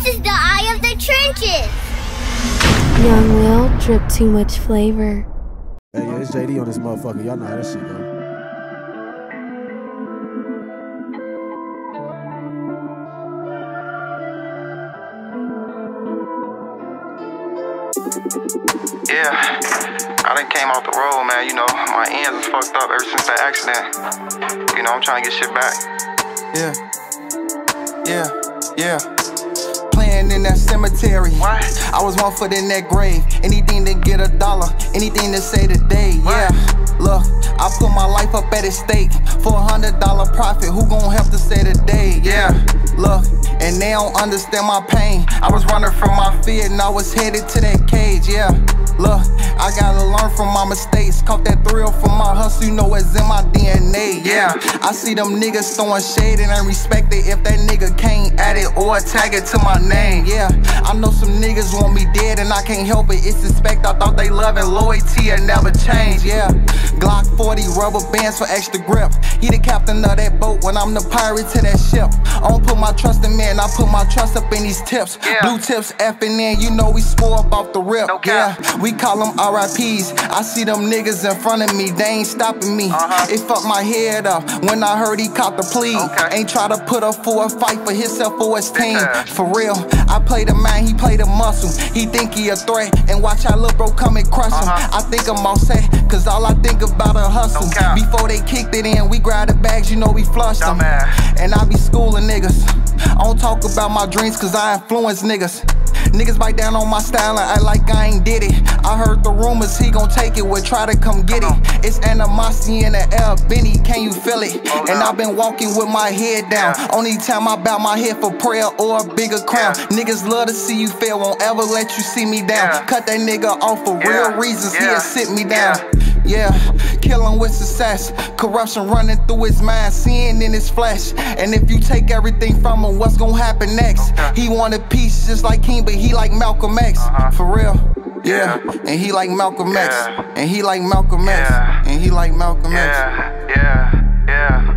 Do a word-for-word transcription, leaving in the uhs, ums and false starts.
This is the eye of the trenches. Young Will drip too much flavor. Hey, yeah, it's J D on this motherfucker. Y'all know how this shit go. Yeah, I done came off the road, man. You know, my ends is fucked up ever since that accident. You know, I'm trying to get shit back. Yeah, yeah, yeah. Playing in that cemetery. What? I was one foot in that grave. Anything to get a dollar, anything to say today. What? Yeah, look, I put my life up at stake for a hundred dollar profit. Who gon' have to say today? Yeah, look. And they don't understand my pain. I was running from my fear and I was headed to that cage, yeah. Look, I gotta learn from my mistakes. Caught that thrill from my hustle, you know it's in my D N A, yeah. I see them niggas throwing shade and I respect it if that nigga can't add it or tag it to my name, yeah. I know some niggas want me dead and I can't help it. It's suspect, I thought they love and loyalty and never change, yeah. Glock forty, rubber bands for extra grip. He the captain of that boat when I'm the pirate to that ship. I don't put my trust in man, I put my trust up in these tips. Yeah. Blue tips effing in, you know we score up off the rip. No yeah, we call them R I Ps. I see them niggas in front of me, they ain't stopping me. Uh-huh. It fucked my head up when I heard he caught the plea. Okay. Ain't try to put up for a fight for himself or his team. Okay. For real, I play the man, he play the muscle. He think he a threat, and watch how lil' bro come and crush him. Uh-huh. I think I'm all set, cause all I think about a hustle. Okay. Before they kicked it in, we grabbed the bags, you know we flushed them. And I be schooling niggas. I don't talk about my dreams cause I influence niggas. Niggas bite down on my style and act like I ain't did it. I heard the rumors he gon' take it, would try to come get it. It's animosity in the air, Benny, can you feel it? Oh, no. And I've been walking with my head down. Yeah. Only time I bow my head for prayer or a bigger crown. Yeah. Niggas love to see you fail, won't ever let you see me down. Yeah. Cut that nigga off for yeah. real reasons, yeah. he'll sit me down. Yeah. Yeah, killing with success, corruption running through his mind, seeing in his flesh. And if you take everything from him, what's gonna happen next? Okay. He wanted peace just like King, but he like Malcolm X. Uh-huh. For real. Yeah. yeah, and he like Malcolm X, yeah. and he like Malcolm X, yeah. and he like Malcolm X. Yeah, yeah, yeah.